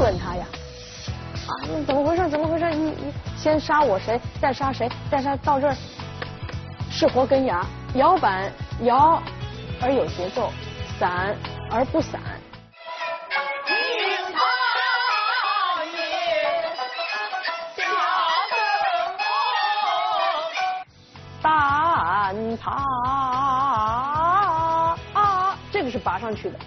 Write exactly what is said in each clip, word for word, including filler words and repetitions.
问他呀。啊，你怎么回事？怎么回事？你你先杀我谁？再杀谁？再杀到这儿，是活根芽。摇板摇而有节奏，散而不散。单爬啊，这个是拔上去的。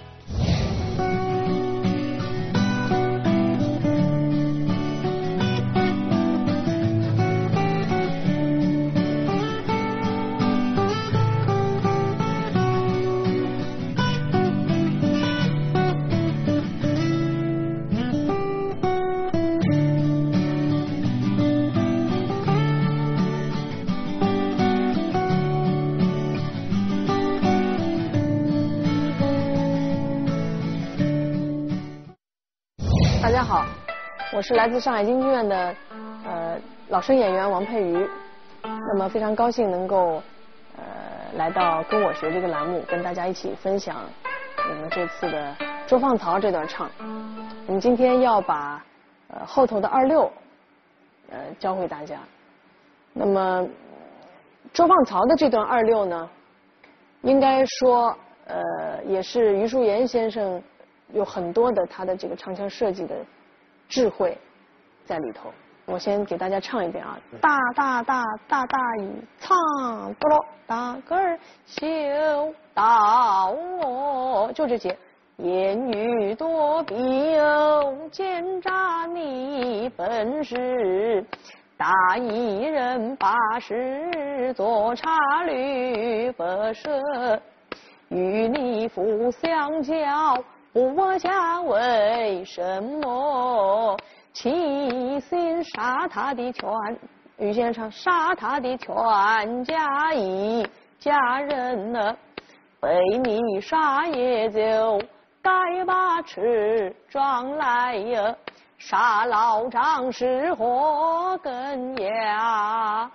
大家好，我是来自上海京剧院的呃老生演员王佩瑜。那么非常高兴能够呃来到跟我学这个栏目，跟大家一起分享我们这次的捉放曹这段唱。我们今天要把呃后头的二六呃教会大家。那么捉放曹的这段二六呢，应该说呃也是余叔岩先生有很多的他的这个唱腔设计的智慧在里头。我先给大家唱一遍啊，大大大大大一唱哆啰大个儿修到我，就这节。言语多必有奸诈你本事，大一人把事做差旅不赦，与你父相交不想为什么？齐心杀他的全，于先生杀他的全家一家人呢，被你杀也就该把持状来呀，杀老张是活根芽。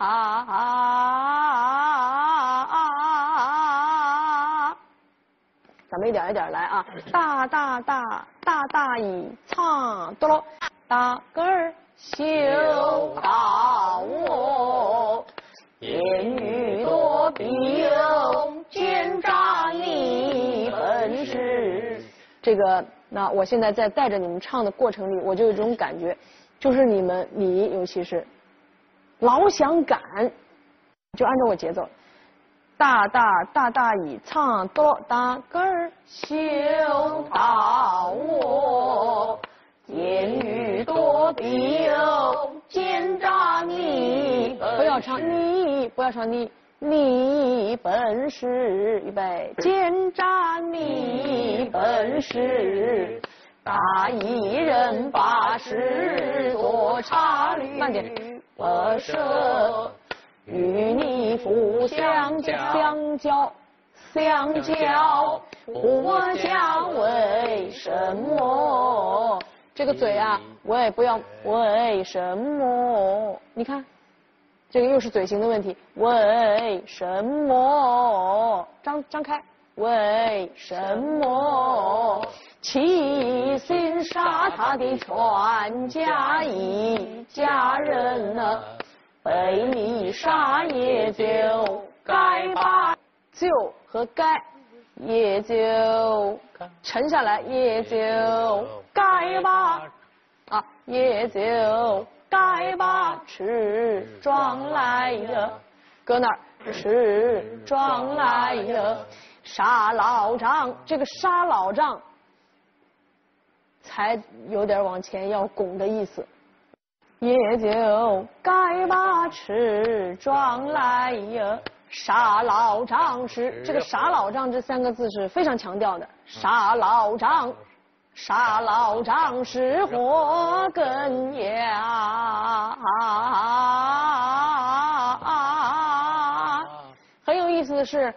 咱们一点一点来啊，大大大大大一唱哆啰，大个儿修到我，言语多必有奸诈你本事。这个，那我现在在带着你们唱的过程里，我就有一种感觉，就是你们，你尤其是老想赶，就按照我节奏。大大大大一唱哆大个儿修到我，言语多必有奸诈你，不要唱你，不要唱你，你本事，预备，奸诈你本事，大一人把事做差旅，慢点，不赦。与你父相相交相交，我讲为什么？这个嘴啊，喂，不要为什么？你看，这个又是嘴型的问题。为什么？张张开，为什么？齐心杀他的全家一家人呢？被你杀也就该把，就和该也就沉下来，也就该把啊，也就该把持状来呀，搁那儿持状来呀，杀老张，这个杀老张才有点往前要拱的意思。也就该把持状来呀，杀老张是这个杀老张这三个字是非常强调的，杀老张，杀老张是活根芽。很有意思的是，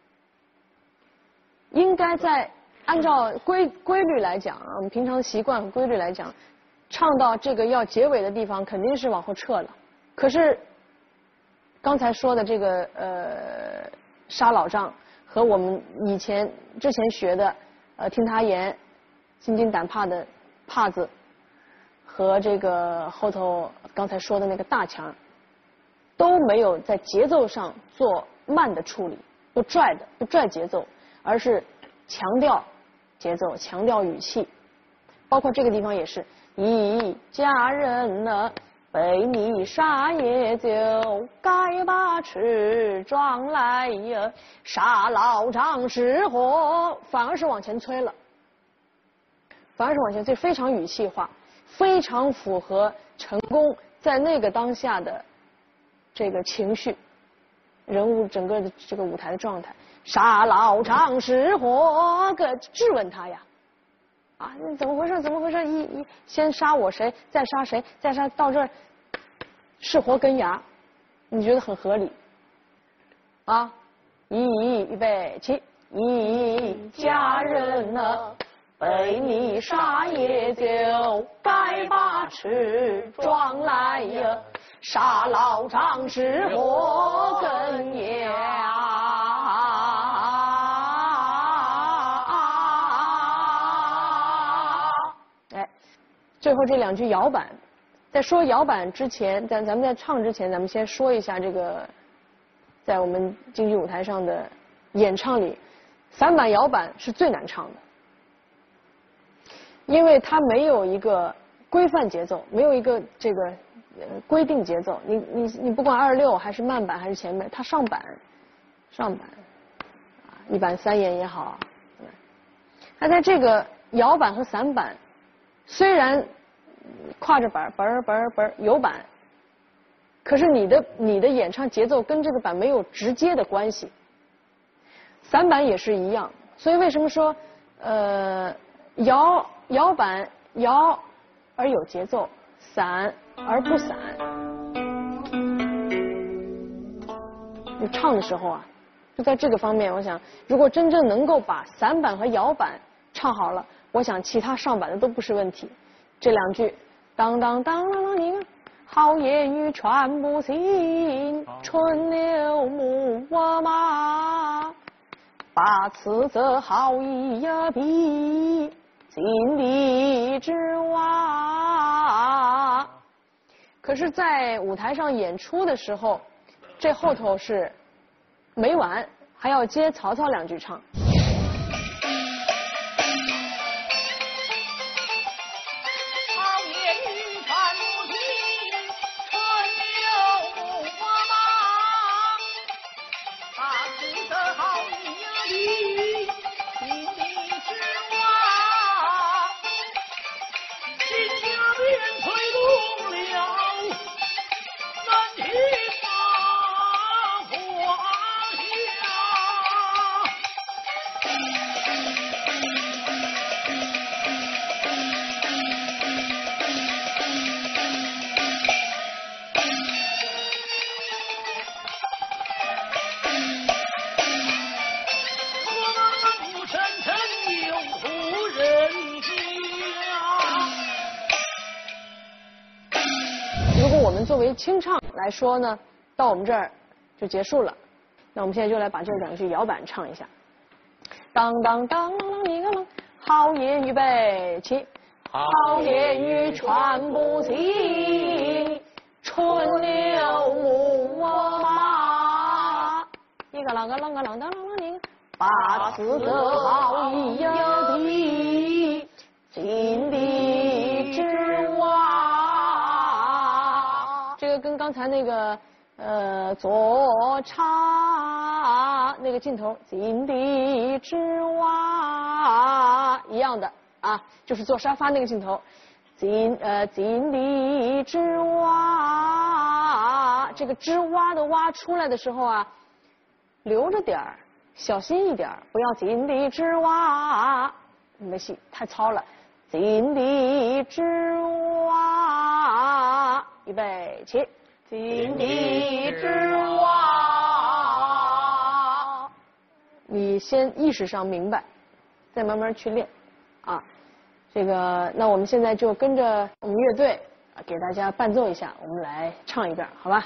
应该在按照规规律来讲啊，我们平常习惯和规律来讲。唱到这个要结尾的地方，肯定是往后撤了。可是刚才说的这个呃杀老张和我们以前之前学的呃听他言、心惊胆怕的怕字， 和这个后头刚才说的那个大腔，都没有在节奏上做慢的处理，不拽的，不拽节奏，而是强调节奏，强调语气。包括这个地方也是，一家人呢被你杀也就该把持装来呀，杀老丈失火，反而是往前催了，反而是往前催，非常语气化，非常符合成功在那个当下的这个情绪，人物整个的这个舞台的状态。杀老丈失火，个质问他呀。啊，你怎么回事？怎么回事？一一先杀我谁，再杀谁，再杀到这儿，是活根牙，你觉得很合理？啊，一预备起，一家人呢被你杀也就该把持装来呀，杀老丈失活根牙。最后这两句摇板，在说摇板之前，在咱们在唱之前，咱们先说一下这个，在我们京剧舞台上的演唱里，散板摇板是最难唱的，因为它没有一个规范节奏，没有一个这个呃规定节奏。你你你不管二六还是慢板还是前面，它上板上板啊，一板三眼也好，它在这个摇板和散板。虽然跨着板板板板有板，可是你的你的演唱节奏跟这个板没有直接的关系。散板也是一样，所以为什么说呃摇摇板摇而有节奏，散而不散？你唱的时候啊，就在这个方面，我想如果真正能够把散板和摇板唱好了。我想其他上板的都不是问题。这两句，当当当当当，你看，好言语传不尽，春柳牧我马，把此则好意呀比，井底之蛙。可是，在舞台上演出的时候，这后头是没完，还要接曹操两句唱。作为清唱来说呢，到我们这儿就结束了。那我们现在就来把这两句摇板唱一下。当当当啷啷一个啷，好言预备起，好言语传不尽，春柳牧我马。一个啷个啷个啷当啷啷一个，把此则好意呀比，井底之蛙。这个跟刚才那个呃左插那个镜头井底之蛙一样的啊，就是做沙发那个镜头，井呃井底之蛙，这个之蛙的蛙出来的时候啊，留着点儿，小心一点，不要井底之蛙，没戏，太糙了。井底之蛙，预备起，井底之蛙。你先意识上明白，再慢慢去练啊。这个，那我们现在就跟着我们乐队给大家伴奏一下，我们来唱一遍，好吧？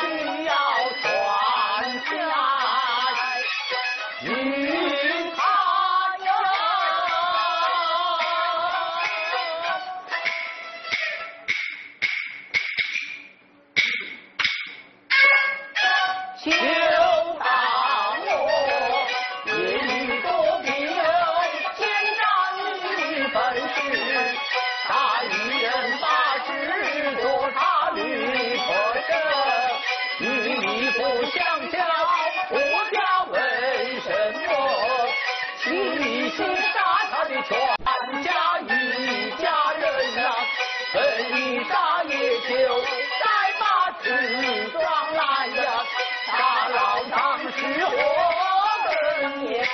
需要传下与他呀，求大我业余多病，见长于本事，大愚人把持多他律破身，与你不相交，我家为什么齐心杀他的全家一家人呀？本一杀也就再把纸装来呀，大牢当时我们呀。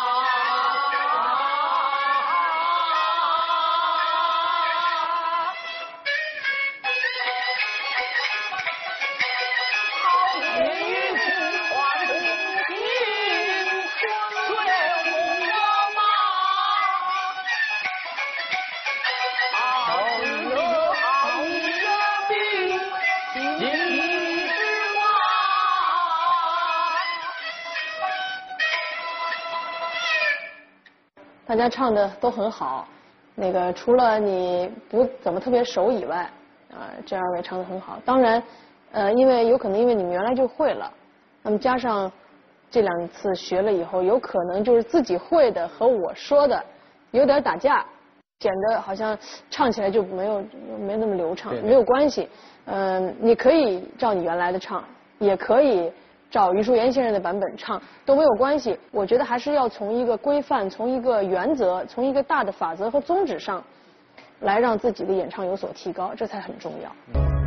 大家唱的都很好，那个除了你不怎么特别熟以外，啊、这二位唱的很好。当然，呃，因为有可能因为你们原来就会了，那么加上这两次学了以后，有可能就是自己会的和我说的有点打架，显得好像唱起来就没有没那么流畅，没有关系。嗯、呃，你可以照你原来的唱，也可以照余淑妍先生的版本唱，都没有关系。我觉得还是要从一个规范、从一个原则、从一个大的法则和宗旨上，来让自己的演唱有所提高，这才很重要。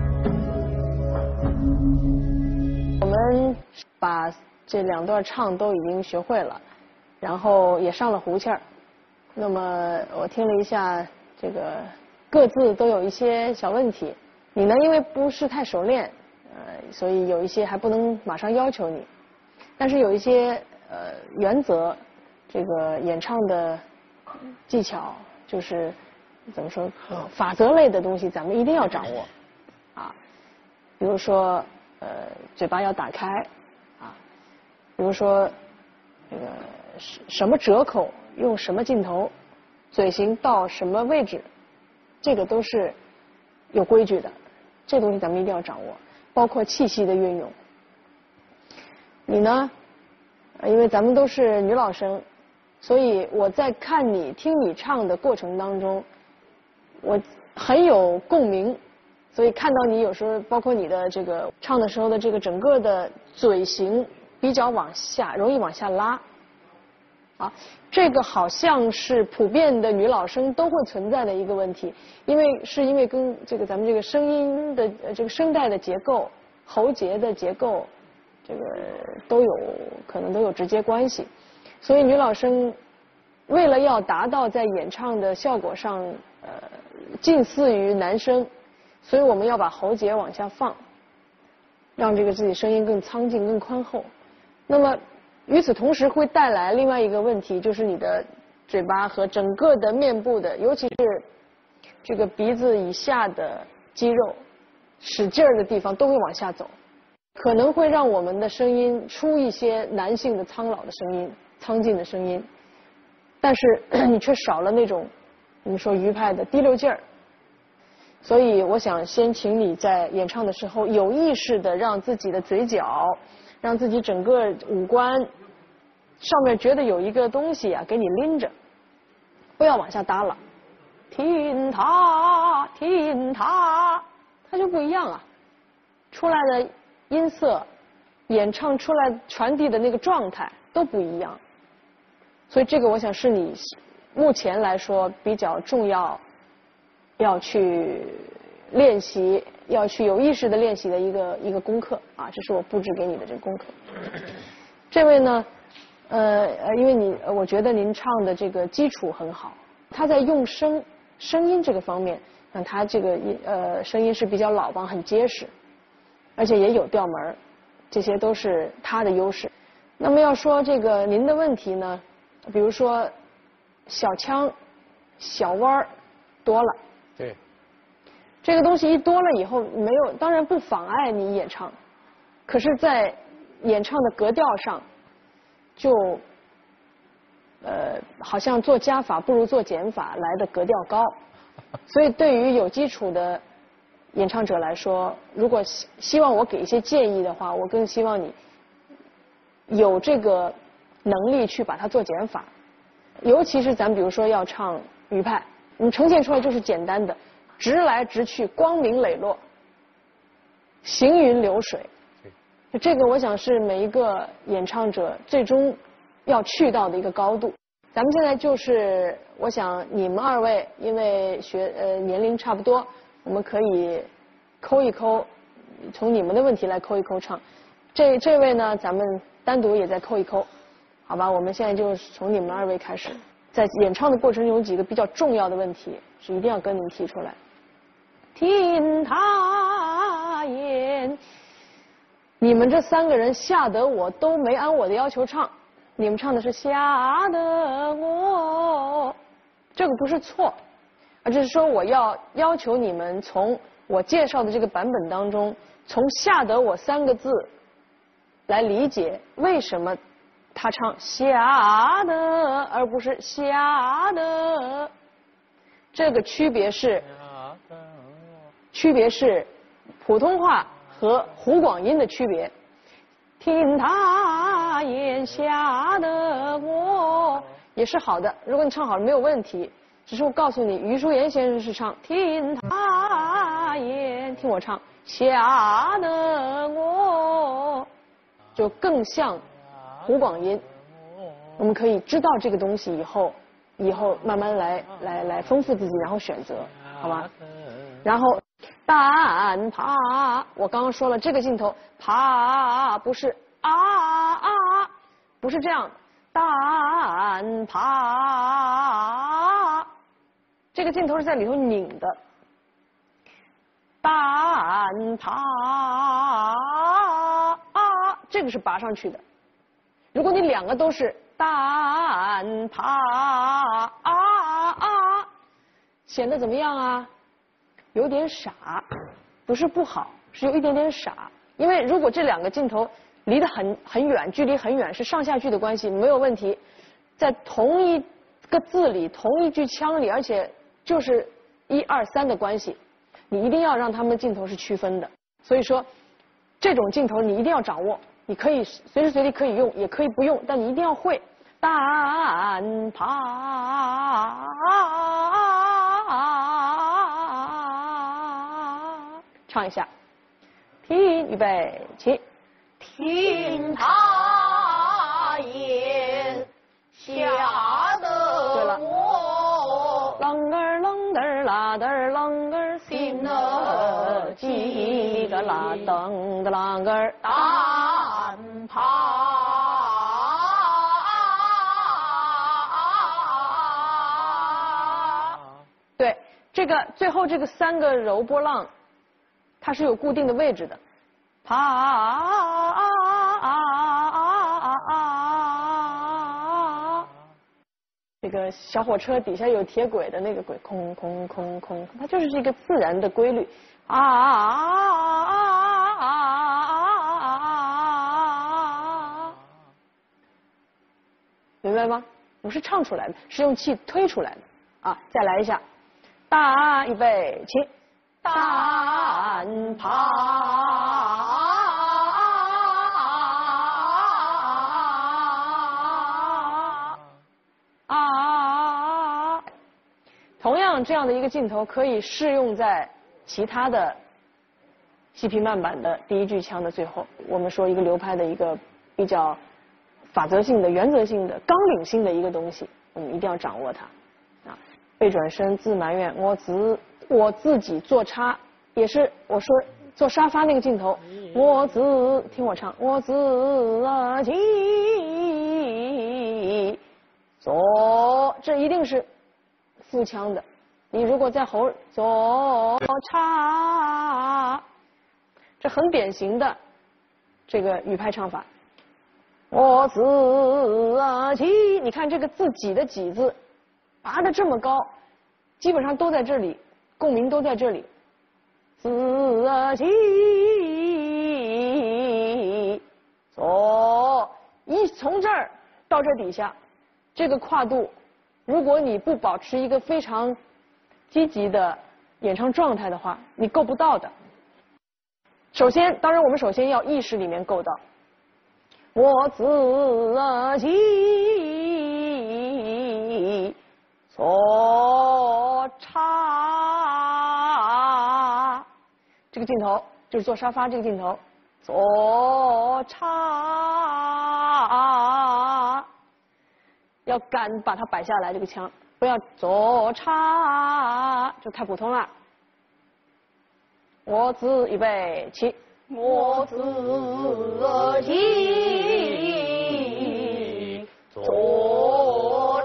我们把这两段唱都已经学会了，然后也上了胡气儿。那么我听了一下，这个各自都有一些小问题。你呢，因为不是太熟练。呃，所以有一些还不能马上要求你，但是有一些呃原则，这个演唱的技巧，就是怎么说，法则类的东西，咱们一定要掌握啊。比如说，呃，嘴巴要打开啊，比如说这个什么折口用什么劲头，嘴型到什么位置，这个都是有规矩的，这东西咱们一定要掌握。包括气息的运用。你呢？因为咱们都是女老生，所以我在看你、听你唱的过程当中，我很有共鸣。所以看到你有时候，包括你的这个唱的时候的这个整个的嘴型比较往下，容易往下拉。啊，这个好像是普遍的女老生都会存在的一个问题，因为是因为跟这个咱们这个声音的呃这个声带的结构、喉结的结构，这个都有可能都有直接关系，所以女老生为了要达到在演唱的效果上呃近似于男生，所以我们要把喉结往下放，让这个自己声音更苍劲、更宽厚。那么与此同时会带来另外一个问题，就是你的嘴巴和整个的面部的，尤其是这个鼻子以下的肌肉使劲儿的地方都会往下走，可能会让我们的声音出一些男性的苍老的声音、苍劲的声音，但是你却少了那种我们说余派的滴溜劲儿。所以我想先请你在演唱的时候有意识的让自己的嘴角，让自己整个五官上面觉得有一个东西啊给你拎着，不要往下耷拉。听它，听它，它就不一样啊，出来的音色，演唱出来传递的那个状态都不一样。所以这个我想是你目前来说比较重要要去练习，要去有意识的练习的一个一个功课啊，这是我布置给你的这个功课。这位呢，呃呃，因为你我觉得您唱的这个基础很好，他在用声声音这个方面，那他这个呃声音是比较老帮，很结实，而且也有调门，这些都是他的优势。那么要说这个您的问题呢，比如说小腔、小弯儿多了。 对， 这个东西一多了以后，没有，当然不妨碍你演唱， 可是，在演唱的格调上，就呃好像做加法不如做减法来的格调高，所以对于有基础的演唱者来说，如果希希望我给一些建议的话，我更希望你有这个能力去把它做减法，尤其是咱比如说要唱余派，你呈现出来就是简单的，直来直去，光明磊落，行云流水。这个我想是每一个演唱者最终要去到的一个高度。咱们现在就是，我想你们二位因为学呃年龄差不多，我们可以抠一抠，从你们的问题来抠一抠唱。这这位呢，咱们单独也再抠一抠，好吧？我们现在就从你们二位开始，在演唱的过程中有几个比较重要的问题是一定要跟您提出来。听他言。你们这三个人吓得我都没按我的要求唱，你们唱的是吓得我，这个不是错，而只是说我要要求你们从我介绍的这个版本当中，从吓得我三个字来理解为什么他唱吓得而不是吓得，这个区别是区别是普通话和湖广音的区别。听他言吓得我也是好的，如果你唱好了没有问题，只是我告诉你，余淑妍先生是唱听他言，听我唱吓得我，就更像湖广音。我们可以知道这个东西以后，以后慢慢来来来丰富自己，然后选择，好吧？然后但怕，我刚刚说了，这个镜头怕不是啊啊，不是这样，但怕，这个镜头是在里头拧的，但怕啊，这个是拔上去的。如果你两个都是但怕啊啊，显得怎么样啊？有点傻，不是不好，是有一点点傻。因为如果这两个镜头离得很很远，距离很远，是上下句的关系，没有问题。在同一个字里，同一句腔里，而且就是一二三的关系，你一定要让他们的镜头是区分的。所以说，这种镜头你一定要掌握，你可以随时随地可以用，也可以不用，但你一定要会。但怕。唱一下，听，预备，起。 听他言，吓得我啷儿啷儿啦嘚儿啷儿， 心儿叽个啦噔个啷儿， 但怕。 对，这个最后这个三个柔波浪，它是有固定的位置的。怕啊啊啊啊啊！这个小火车底下有铁轨的那个轨，空空空空，它就是一个自然的规律。啊啊啊啊啊！明白吗？不是唱出来的，是用气推出来的。啊，再来一下，大预备起。但怕啊！同样，这样的一个镜头可以适用在其他的细皮慢板的第一句腔的最后。我们说一个流拍的一个比较法则性的、原则性的、纲领性的一个东西，我们一定要掌握它。啊，背转身自埋怨我自。我自己做叉，也是我说做沙发那个镜头，我自听我唱，我自己左，这一定是腹腔的。你如果在喉左叉，这很典型的这个语派唱法。我自己，你看这个自己的己字拔得这么高，基本上都在这里。共鸣都在这里，自己从这儿到这底下，这个跨度，如果你不保持一个非常积极的演唱状态的话，你够不到的。首先，当然我们首先要意识里面够到。我自己坐茶，这个镜头就是坐沙发这个镜头，坐茶，要敢把它摆下来这个腔，不要坐茶，就太普通了。我自预备起， 我自己坐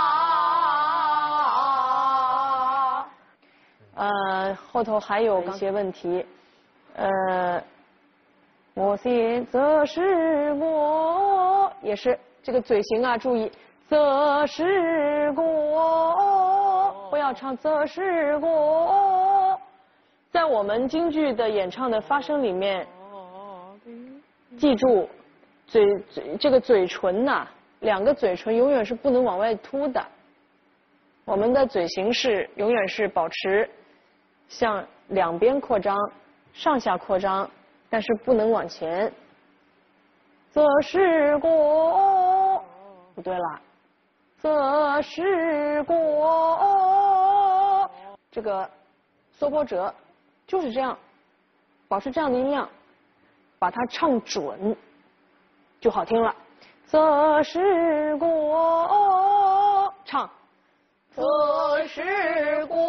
茶。 呃，后头还有一些问题，呃，我写则是我，也是这个嘴型啊，注意，则是我，不要唱则是我。在我们京剧的演唱的发声里面，记住，嘴嘴这个嘴唇呐、啊，两个嘴唇永远是不能往外凸的。我们的嘴型是永远是保持向两边扩张、上下扩张，但是不能往前。则是过，不对了，则是过，这个缩波折。就是这样，保持这样的音量，把它唱准，就好听了。则是过，唱。 则是过。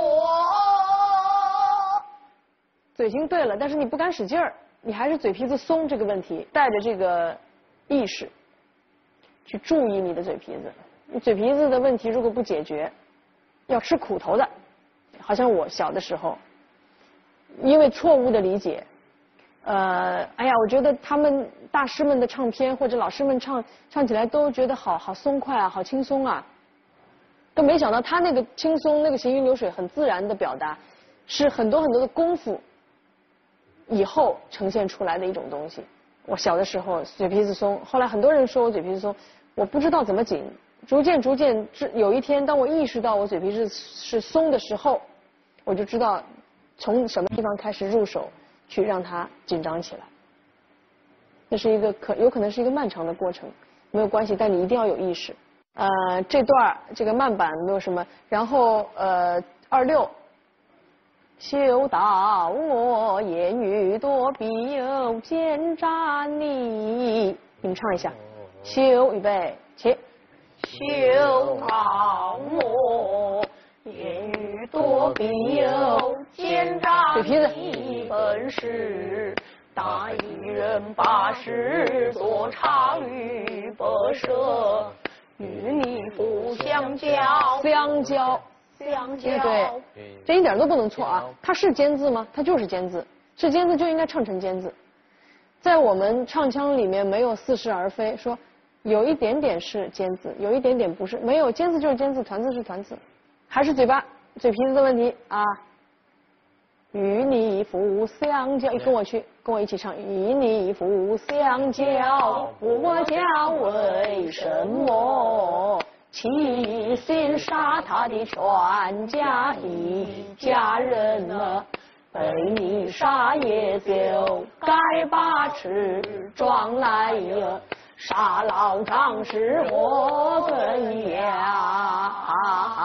嘴型对了，但是你不敢使劲儿，你还是嘴皮子松这个问题，带着这个意识去注意你的嘴皮子。你嘴皮子的问题如果不解决，要吃苦头的。好像我小的时候。因为错误的理解，呃，哎呀，我觉得他们大师们的唱片或者老师们唱唱起来都觉得好好松快啊，好轻松啊，都没想到他那个轻松，那个行云流水，很自然的表达，是很多很多的功夫以后呈现出来的一种东西。我小的时候嘴皮子松，后来很多人说我嘴皮子松，我不知道怎么紧，逐渐逐渐，有一天当我意识到我嘴皮子是松的时候，我就知道。从什么地方开始入手，去让它紧张起来？这是一个可有可能是一个漫长的过程，没有关系，但你一定要有意识。呃，这段这个慢板没有什么，然后呃二六，休道我言语多必有奸诈你，你们唱一下，休预备起， 休道我。言语多必有奸诈你本事，大一人把事做茶吕不舍，与你不相交。 相交， 相交， 对，这一点都不能错啊！它是尖字吗？它就是尖字，是尖字就应该唱成尖字。在我们唱腔里面没有似是而非，说有一点点是尖字，有一点点不是，没有尖字就是尖字，团字是团字。还是嘴巴、嘴皮子的问题啊！与你不相交，跟我去，跟我一起唱。与你不相交，我家为什么齐心杀他的全家一家人呢？被你杀也就该把持状来呀！杀老张是我怎样？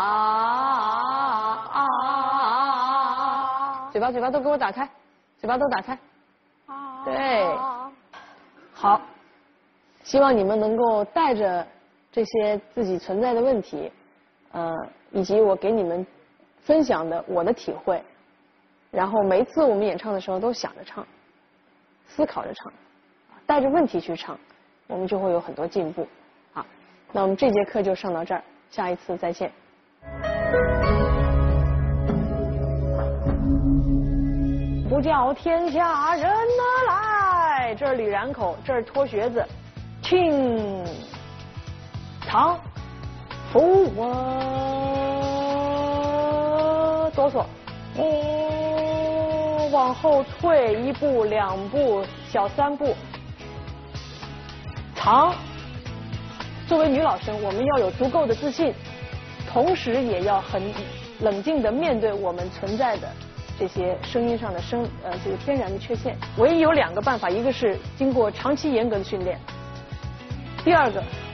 嘴巴嘴巴都给我打开，嘴巴都打开。对，好，希望你们能够带着这些自己存在的问题，呃，以及我给你们分享的我的体会，然后每一次我们演唱的时候都想着唱，思考着唱，带着问题去唱。我们就会有很多进步。好，那我们这节课就上到这儿，下一次再见。不叫天下人哪来，这儿吕然口，这儿脱靴子，清唐扶我哆嗦，哦，往后退一步两步小三步，藏作为女老生，我们要有足够的自信，同时也要很冷静地面对我们存在的这些声音上的声呃这个天然的缺陷。唯一有两个办法，一个是经过长期严格的训练，第二个